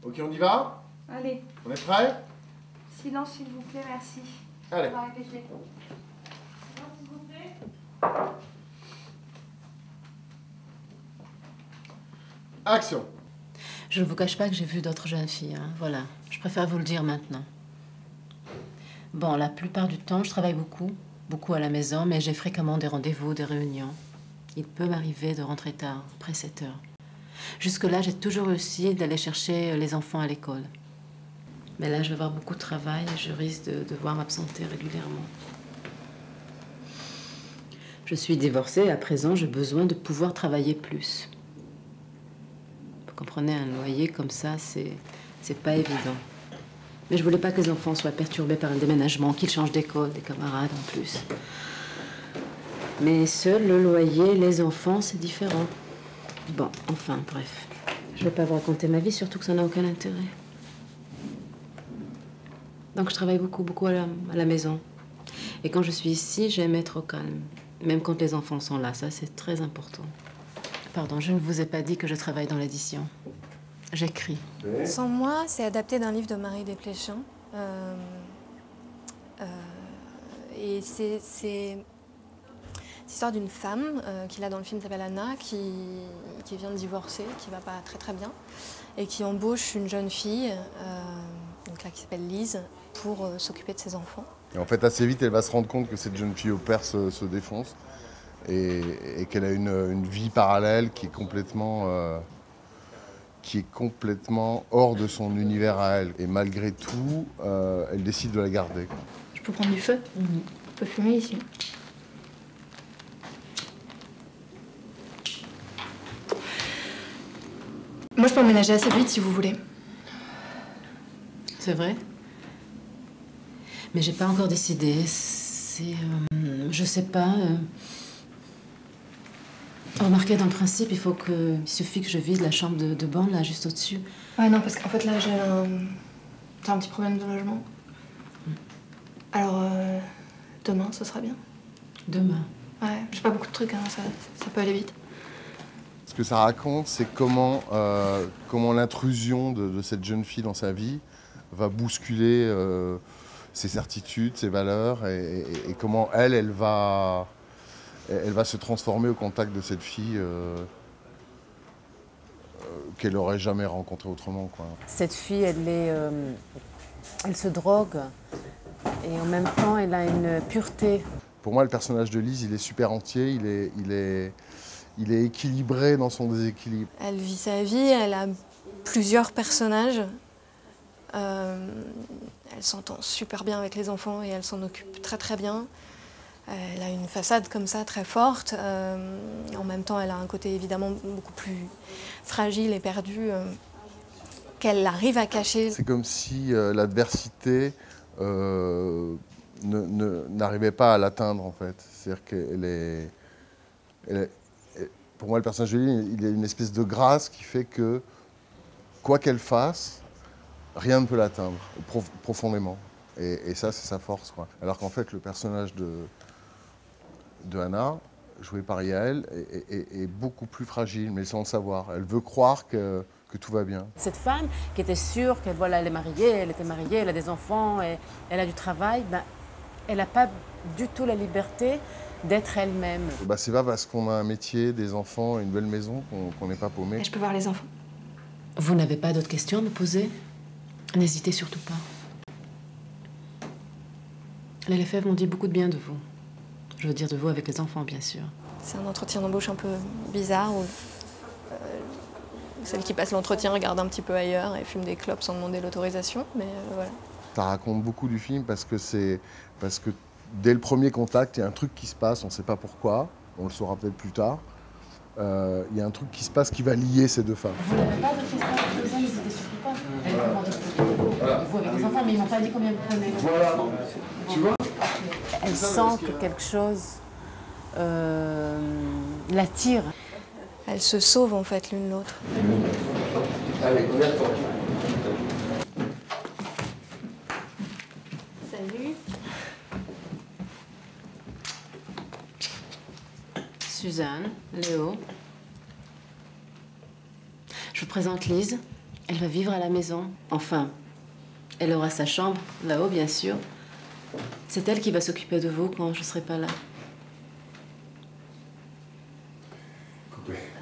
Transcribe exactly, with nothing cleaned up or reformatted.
Ok, on y va? Allez. On est prêt? Silence, s'il vous plaît, merci. Allez. On va répéter. Silence, s'il vous plaît. Action. Je ne vous cache pas que j'ai vu d'autres jeunes filles, hein. Voilà, je préfère vous le dire maintenant. Bon, la plupart du temps, je travaille beaucoup, beaucoup à la maison, mais j'ai fréquemment des rendez-vous, des réunions. Il peut m'arriver de rentrer tard, après sept heures. Jusque-là, j'ai toujours réussi d'aller chercher les enfants à l'école. Mais là, je vais avoir beaucoup de travail et je risque de devoir m'absenter régulièrement. Je suis divorcée et à présent, j'ai besoin de pouvoir travailler plus. Vous comprenez, un loyer comme ça, c'est c'est pas évident. Mais je voulais pas que les enfants soient perturbés par un déménagement, qu'ils changent d'école, des camarades en plus. Mais seul le loyer, les enfants, c'est différent. Bon, enfin, bref. Je vais pas vous raconter ma vie, surtout que ça n'a aucun intérêt. Donc je travaille beaucoup, beaucoup à la, à la maison. Et quand je suis ici, j'aime être au calme. Même quand les enfants sont là, ça c'est très important. Pardon, je ne vous ai pas dit que je travaille dans l'édition. J'écris. Sans moi, c'est adapté d'un livre de Marie Desplechin. Euh, euh, et c'est... c'est l'histoire d'une femme euh, qu'il a dans le film, s'appelle Anna, qui, qui vient de divorcer, qui va pas très très bien, et qui embauche une jeune fille, euh, donc là, qui s'appelle Lise, pour euh, s'occuper de ses enfants. Et en fait, assez vite, elle va se rendre compte que cette jeune fille au père se, se défonce et, et qu'elle a une, une vie parallèle qui est complètement, euh, qui est complètement hors de son univers à elle. Et malgré tout, euh, elle décide de la garder. Je peux prendre du feu? Mm-hmm. On peut fumer ici. Moi, je peux emménager assez vite si vous voulez. C'est vrai? Mais j'ai pas encore décidé. C'est... Euh, je sais pas. Euh... Remarquez, dans le principe, il faut que... Il suffit que je vide la chambre de, de bande, là, juste au-dessus. Ouais, non, parce qu'en fait, là, j'ai un... J'ai un petit problème de logement. Mm. Alors, euh, demain, ce sera bien. Demain? Ouais, j'ai pas beaucoup de trucs, hein, ça, ça peut aller vite. Ce que ça raconte, c'est comment, euh, comment l'intrusion de, de cette jeune fille dans sa vie va bousculer euh, ses certitudes, ses valeurs, et, et, et comment elle, elle va, elle va se transformer au contact de cette fille euh, euh, qu'elle n'aurait jamais rencontrée autrement, quoi. Cette fille, elle, est, euh, elle se drogue, et en même temps, elle a une pureté. Pour moi, le personnage de Lise, il est super entier, il est... Il est Il est équilibré dans son déséquilibre. Elle vit sa vie, elle a plusieurs personnages. Euh, elle s'entend super bien avec les enfants et elle s'en occupe très très bien. Elle a une façade comme ça très forte. Euh, en même temps, elle a un côté évidemment beaucoup plus fragile et perdu euh, qu'elle arrive à cacher. C'est comme si euh, l'adversité euh, n'arrivait pas à l'atteindre, en fait. C'est-à-dire qu'elle est... Elle est Pour moi, le personnage de Lise, il a une espèce de grâce qui fait que, quoi qu'elle fasse, rien ne peut l'atteindre, prof profondément. Et, et ça, c'est sa force, quoi. Alors qu'en fait, le personnage de, de Anna, joué par Yael, est, est, est beaucoup plus fragile, mais sans le savoir. Elle veut croire que, que tout va bien. Cette femme qui était sûre qu'elle voilà, elle est mariée, elle était mariée, elle a des enfants, et elle a du travail, ben, elle n'a pas du tout la liberté d'être elle-même. Bah, c'est pas parce qu'on a un métier, des enfants, une belle maison qu'on n'est pas paumé. Et je peux voir les enfants? Vous n'avez pas d'autres questions à me poser? N'hésitez surtout pas. Les Lefebvre m'ont dit beaucoup de bien de vous. Je veux dire de vous avec les enfants, bien sûr. C'est un entretien d'embauche un peu bizarre où euh, celle qui passe l'entretien regarde un petit peu ailleurs et fume des clopes sans demander l'autorisation, mais euh, voilà. Ça raconte beaucoup du film parce que c'est parce que dès le premier contact, il y a un truc qui se passe, on ne sait pas pourquoi, on le saura peut-être plus tard. Euh, il y a un truc qui se passe qui va lier ces deux femmes. Vous n'avez pas d'autres questions? N'hésitez surtout pas. Elle commande vous avec les enfants, mais ils m'ont pas dit combien vous prenez. Voilà, tu vois? Elle sent que quelque chose euh, l'attire. Elles se sauvent en fait l'une l'autre. Allez, on y retourne. Salut. Suzanne, Léo. Je vous présente Lise. Elle va vivre à la maison. Enfin, elle aura sa chambre, là-haut, bien sûr. C'est elle qui va s'occuper de vous quand je ne serai pas là. Coupé.